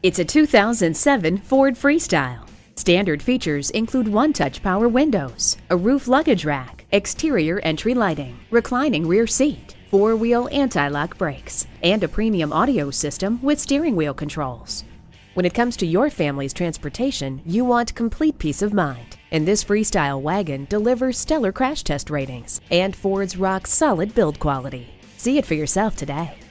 It's a 2007 Ford Freestyle. Standard features include one-touch power windows, a roof luggage rack, exterior entry lighting, reclining rear seat, four-wheel anti-lock brakes, and a premium audio system with steering wheel controls. When it comes to your family's transportation, you want complete peace of mind, and this Freestyle wagon delivers stellar crash test ratings and Ford's rock-solid build quality. See it for yourself today.